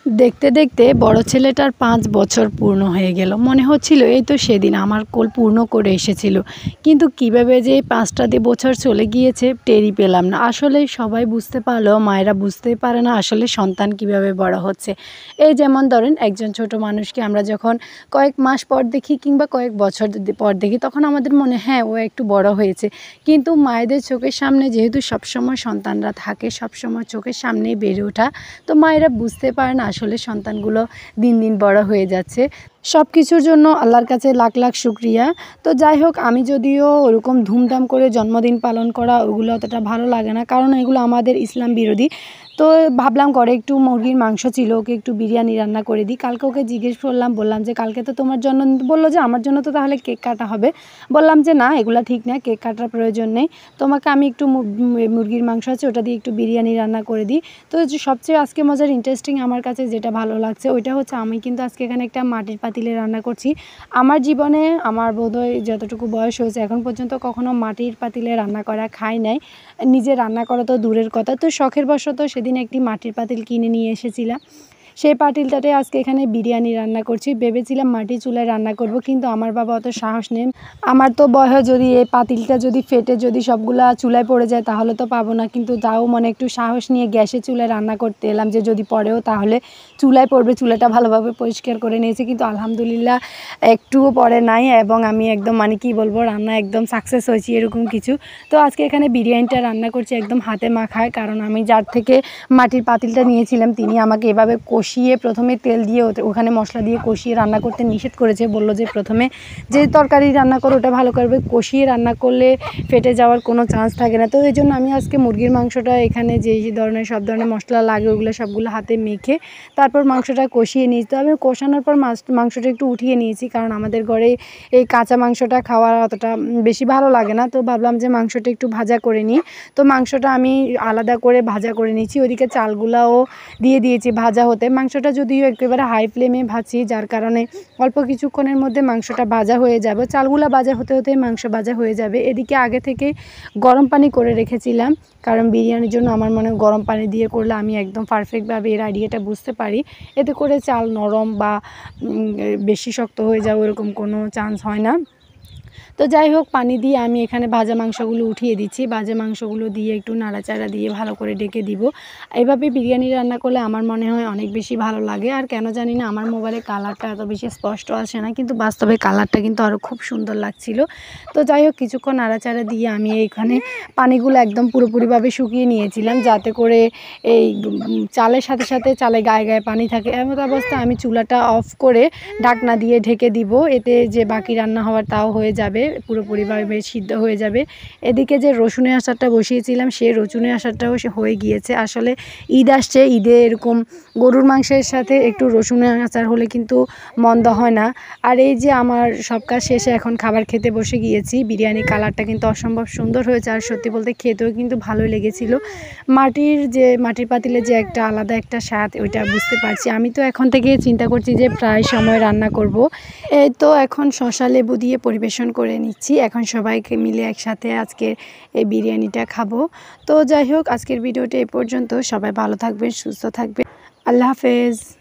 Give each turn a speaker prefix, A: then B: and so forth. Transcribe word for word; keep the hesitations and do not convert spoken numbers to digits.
A: দেখতে দেখতে বড় ছেলেটার পাঁচ বছর পূর্ণ হয়ে গেল। মনে হচ্ছিল এই তো সেদিন আমার কোল পূর্ণ করে এসেছিল, কিন্তু কিভাবে যে এই পাঁচটা দিয়ে বছর চলে গিয়েছে টেরই পেলাম না। আসলে সবাই বুঝতে পারলেও মায়েরা বুঝতেই পারে না আসলে সন্তান কিভাবে বড় হচ্ছে। এই যেমন ধরেন একজন ছোট মানুষকে আমরা যখন কয়েক মাস পর দেখি কিংবা কয়েক বছর পর দেখি, তখন আমাদের মনে হ্যাঁ ও একটু বড় হয়েছে, কিন্তু মায়েদের চোখের সামনে যেহেতু সবসময় সন্তানরা থাকে, সবসময় চোখের সামনেই বেড়ে ওঠা, তো মায়েরা বুঝতে পারে না আসলে সন্তানগুলো দিন দিন বড় হয়ে যাচ্ছে। সব কিছুর জন্য আল্লাহর কাছে লাখ লাখ শুক্রিয়া। তো যাই হোক, আমি যদিও ওরকম ধুমধাম করে জন্মদিন পালন করা ওগুলো অতটা ভালো লাগে না, কারণ এগুলো আমাদের ইসলাম বিরোধী। তো ভাবলাম ঘরে একটু মুরগির মাংস ছিল, ওকে একটু বিরিয়ানি রান্না করে দিই। কালকে ওকে জিজ্ঞেস করলাম, বললাম যে কালকে তো তোমার জন্মদিন, বললো যে আমার জন্য তো তাহলে কেক কাটা হবে। বললাম যে না, এগুলো ঠিক না, কেক কাটার প্রয়োজন নেই, তোমাকে আমি একটু মুরগির মাংস আছে ওটা দিয়ে একটু বিরিয়ানি রান্না করে দিই। তো সবচেয়ে আজকে মজার ইন্টারেস্টিং আমার কাছে যেটা ভালো লাগছে ওইটা হচ্ছে আমি কিন্তু আজকে এখানে একটা মাটির পাতিলে রান্না করছি। আমার জীবনে আমার বোধহয় যতটুকু বয়স হয়েছে এখন পর্যন্ত কখনো মাটির পাতিলে রান্না করা খাই নাই। নিজে রান্না করা তো দূরের কথা, তো শখের বশত সেদিন একটি মাটির পাতিল কিনে নিয়ে এসেছিলাম। সেই পাতিলটাতে আজকে এখানে বিরিয়ানি রান্না করছি। ভেবেছিলাম মাটির চুলায় রান্না করব, কিন্তু আমার বাবা অত সাহস নেই। আমার তো ভয় হয় যদি এই পাতিলটা যদি ফেটে যদি সবগুলা চুলায় পড়ে যায় তাহলে তো পাবো না, কিন্তু তাও মনে একটু সাহস নিয়ে গ্যাসে চুলায় রান্না করতে এলাম, যে যদি পড়েও তাহলে চুলায় পড়বে। চুলাটা ভালোভাবে পরিষ্কার করে নিয়েছি, কিন্তু আলহামদুলিল্লাহ একটুও পড়ে নাই, এবং আমি একদম মানে কি বলবো রান্না একদম সাকসেস হয়েছি এরকম কিছু। তো আজকে এখানে বিরিয়ানিটা রান্না করছি একদম হাতে মাখায়, কারণ আমি যার থেকে মাটির পাতিলটা নিয়েছিলাম তিনি আমাকে এভাবে কষিয়ে প্রথমে তেল দিয়ে ওখানে মশলা দিয়ে কষিয়ে রান্না করতে নিষেধ করেছে। বললো যে প্রথমে যে তরকারি রান্না করো ওটা ভালো করবে, কষিয়ে রান্না করলে ফেটে যাওয়ার কোনো চান্স থাকে না। তো এই জন্য আমি আজকে মুরগির মাংসটা এখানে যেই ধরনের সব ধরনের মশলা লাগে ওগুলো সবগুলো হাতে মেখে তারপর মাংসটা কষিয়ে নিয়েছি। তো আমি কষানোর পর মাছ মাংসটা একটু উঠিয়ে নিয়েছি, কারণ আমাদের ঘরে এই কাঁচা মাংসটা খাওয়া অতটা বেশি ভালো লাগে না। তো ভাবলাম যে মাংসটা একটু ভাজা করে নিই, তো মাংসটা আমি আলাদা করে ভাজা করে নিয়েছি। ওইদিকে চালগুলাও দিয়ে দিয়েছি ভাজা হতে। মাংসটা যদিও একেবারে হাই ফ্লেমে ভাজছি, যার কারণে অল্প কিছুক্ষণের মধ্যে মাংসটা ভাজা হয়ে যাবে। চালগুলা ভাজা হতে হতে মাংস ভাজা হয়ে যাবে। এদিকে আগে থেকে গরম পানি করে রেখেছিলাম, কারণ বিরিয়ানির জন্য আমার মনে হয় গরম পানি দিয়ে করলে আমি একদম পারফেক্টভাবে এর আইডিয়াটা বুঝতে পারি। এতে করে চাল নরম বা বেশি শক্ত হয়ে যাওয়া এরকম কোনো চান্স হয় না। তো যাই হোক, পানি দিয়ে আমি এখানে ভাজা মাংসগুলো উঠিয়ে দিচ্ছি। ভাজা মাংসগুলো দিয়ে একটু নাড়াচাড়া দিয়ে ভালো করে ডেকে দিব। এইভাবে বিরিয়ানি রান্না করলে আমার মনে হয় অনেক বেশি ভালো লাগে। আর কেন জানি না আমার মোবাইলে কালারটা এত বেশি স্পষ্ট আসে না, কিন্তু বাস্তবে কালারটা কিন্তু আরও খুব সুন্দর লাগছিল। তো যাই হোক, কিছুক্ষণ নাড়াচাড়া দিয়ে আমি এইখানে পানিগুলো একদম পুরোপুরিভাবে শুকিয়ে নিয়েছিলাম, যাতে করে এই চালের সাথে সাথে চালে গায়ে গায়ে পানি থাকে। এমন অবস্থায় আমি চুলাটা অফ করে ঢাকনা দিয়ে ঢেকে দিব। এতে যে বাকি রান্না হওয়ার তাও হয়ে যাবে, পুরোপুরিভাবে সিদ্ধ হয়ে যাবে। এদিকে যে রসুনের আচারটা বসিয়েছিলাম সেই রসুনের আচারটাও হয়ে গিয়েছে। আসলে ঈদ আসছে, ঈদে এরকম গরুর মাংসের সাথে একটু রসুনের আচার হলে কিন্তু মন্দ হয় না। আর এই যে আমার সব কাজ শেষে এখন খাবার খেতে বসে গিয়েছি। বিরিয়ানি কালারটা কিন্তু অসম্ভব সুন্দর হয়েছে, আর সত্যি বলতে খেতেও কিন্তু ভালোই লেগেছিল। মাটির যে মাটির পাতিলে যে একটা আলাদা একটা স্বাদ, ওইটা বুঝতে পারছি। আমি তো এখন থেকে চিন্তা করছি যে প্রায় সময় রান্না করব। এই তো এখন শসা লেবু দিয়ে পরিবেশন করে নিচ্ছি। এখন সবাইকে মিলে একসাথে আজকে এই বিরিয়ানিটা খাবো। তো যাই হোক, আজকের ভিডিওটা এ পর্যন্ত। সবাই ভালো থাকবেন, সুস্থ থাকবেন। আল্লাহ হাফেজ।